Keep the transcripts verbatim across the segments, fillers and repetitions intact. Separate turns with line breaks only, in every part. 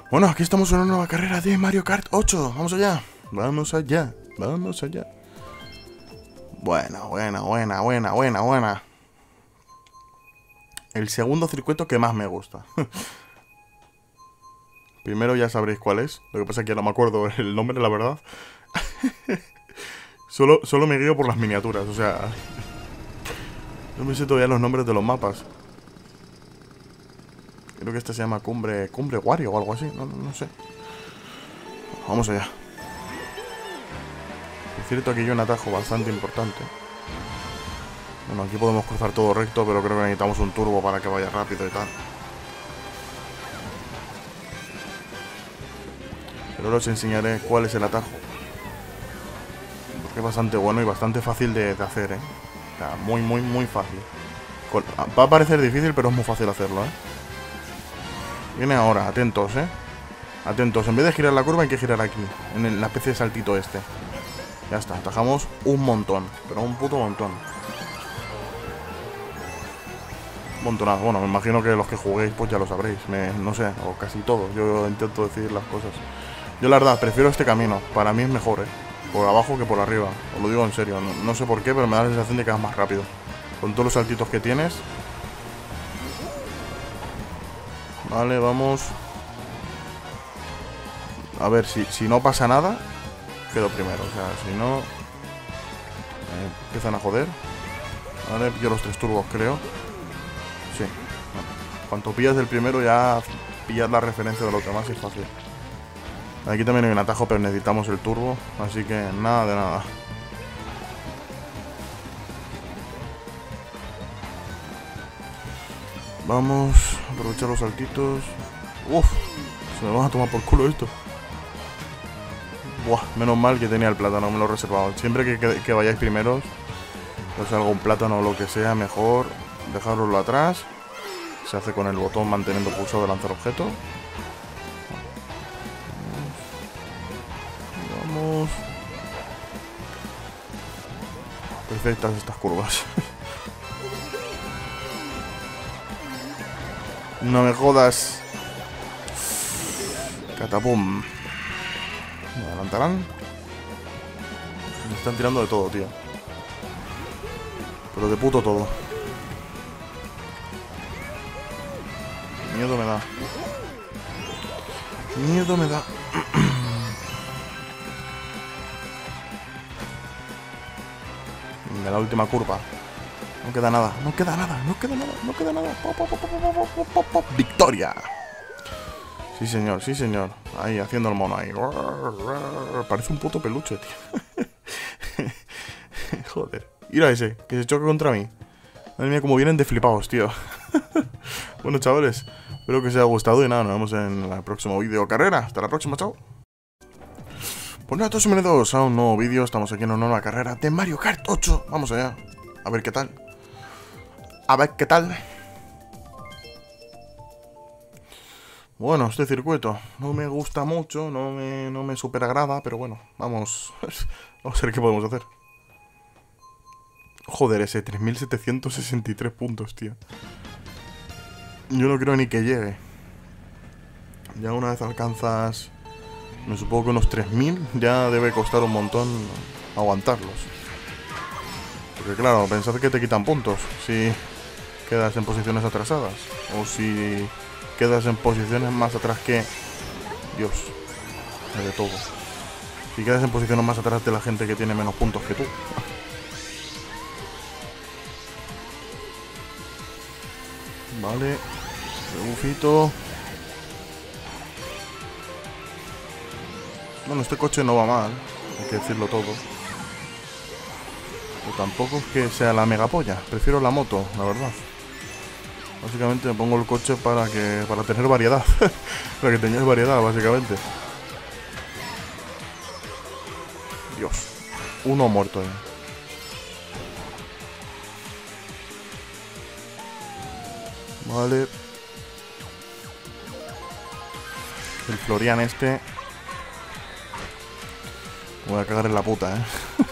Bueno, aquí estamos en una nueva carrera de Mario Kart ocho. Vamos allá. Vamos allá. Vamos allá. Buena, buena, buena, buena, buena, buena. El segundo circuito que más me gusta. Primero ya sabréis cuál es. Lo que pasa es que no me acuerdo el nombre, la verdad. Solo, solo me guío por las miniaturas, o sea... No me sé todavía los nombres de los mapas. Creo que este se llama Cumbre... Cumbre Wario o algo así, no, no, no sé. Vamos allá. Por cierto, aquí hay un atajo bastante importante. Bueno, aquí podemos cruzar todo recto, pero creo que necesitamos un turbo para que vaya rápido y tal. Pero ahora os enseñaré cuál es el atajo. Porque es bastante bueno y bastante fácil de, de hacer, ¿eh? O sea, muy, muy, muy fácil. Con, va a parecer difícil, pero es muy fácil hacerlo, ¿eh? Viene ahora, atentos, ¿eh? Atentos, en vez de girar la curva hay que girar aquí, en el, la especie de saltito este. Ya está, atajamos un montón, pero un puto montón. Un montonazo. Bueno, me imagino que los que juguéis pues ya lo sabréis, me, no sé, o casi todos. Yo intento decidir las cosas. Yo la verdad, prefiero este camino, para mí es mejor, ¿eh? Por abajo que por arriba, os lo digo en serio, no, no sé por qué, pero me da la sensación de que vas más rápido. Con todos los saltitos que tienes. Vale, vamos. A ver, si, si no pasa nada, quedo primero. O sea, si no... Eh, empiezan a joder. Vale, pillo los tres turbos, creo. Sí. Bueno, cuanto pillas del primero ya pillas la referencia de los demás y es fácil. Aquí también hay un atajo, pero necesitamos el turbo. Así que nada de nada. Vamos a aprovechar los saltitos. Uf, se me van a tomar por culo esto. Buah, menos mal que tenía el plátano, me lo he reservado. Siempre que, que, que vayáis primeros, os salga un plátano o lo que sea, mejor dejaroslo atrás. Se hace con el botón manteniendo pulsado de lanzar objeto. Vamos. Vamos. Perfectas estas curvas. No me jodas. Catapum. Me adelantarán. Me están tirando de todo, tío. Pero de puto todo. Miedo me da. Miedo me da. Venga, la última curva. No queda nada, no queda nada, no queda nada, no queda nada. Pop, pop, pop, pop, pop, pop, pop. ¡Victoria! Sí, señor, sí, señor. Ahí, haciendo el mono ahí. Parece un puto peluche, tío. Joder. Mira ese, que se choca contra mí. Madre mía, como vienen de flipados, tío. Bueno, chavales, espero que os haya gustado y nada, nos vemos en el próximo vídeo carrera. Hasta la próxima, chao. Pues nada, todos bienvenidos a un nuevo vídeo. Estamos aquí en una nueva carrera de Mario Kart ocho. Vamos allá. A ver qué tal. A ver qué tal. Bueno, este circuito no me gusta mucho, no me, no me super agrada, pero bueno, vamos. Vamos a ver qué podemos hacer. Joder, ese tres mil setecientos sesenta y tres puntos, tío. Yo no creo ni que llegue. Ya una vez alcanzas, me supongo que unos tres mil, ya debe costar un montón aguantarlos. Porque claro, pensad que te quitan puntos si quedas en posiciones atrasadas. O si quedas en posiciones más atrás que... Dios, hay de todo. Si quedas en posiciones más atrás de la gente que tiene menos puntos que tú. Vale, rebufito. Bueno, este coche no va mal, hay que decirlo todo. Pero tampoco es que sea la mega polla, prefiero la moto, la verdad. Básicamente me pongo el coche para que para tener variedad. Para que tengáis variedad, básicamente. Dios, uno muerto ahí. Vale. El Florian este. Me voy a cagar en la puta, eh.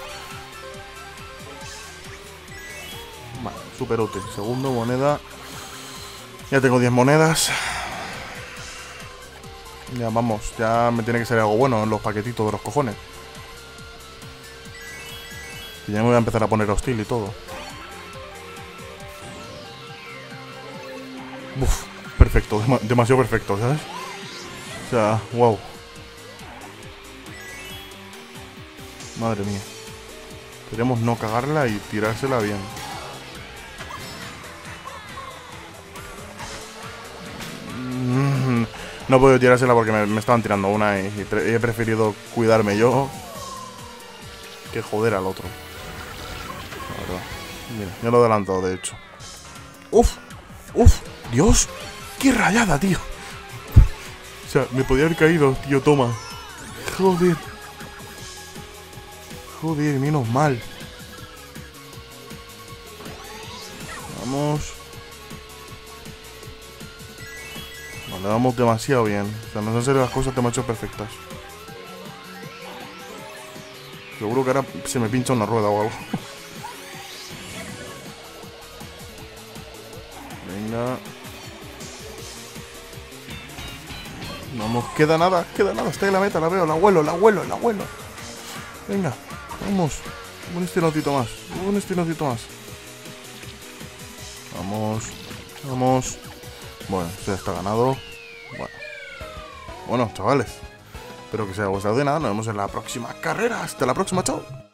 Vale, súper útil. Segundo, moneda. Ya tengo diez monedas. Ya, vamos. Ya me tiene que salir algo bueno en los paquetitos de los cojones. Y ya me voy a empezar a poner hostil y todo. Uf, perfecto. Dem demasiado perfecto, ¿sabes? O sea, wow. Madre mía. Queremos no cagarla y tirársela bien. No he podido tirársela porque me, me estaban tirando una y, y he preferido cuidarme yo que joder al otro. La verdad. Mira, ya lo he adelantado, de hecho. ¡Uf! ¡Uf! ¡Dios! ¡Qué rayada, tío! O sea, me podía haber caído, tío, toma. Joder. Joder, menos mal. Vamos. Vale, vamos demasiado bien. O sea, nos han salido las cosas demasiado perfectas. Seguro que ahora se me pincha una rueda o algo. Venga. Vamos, queda nada, queda nada. Está en la meta, la veo, la huelo, la huelo, la huelo. Venga, vamos. Un estilocito más, un estilocito más. Vamos, vamos. Bueno, esto ya está ganado. Bueno, bueno, chavales. Espero que os haya gustado de nada. Nos vemos en la próxima carrera. Hasta la próxima, chao.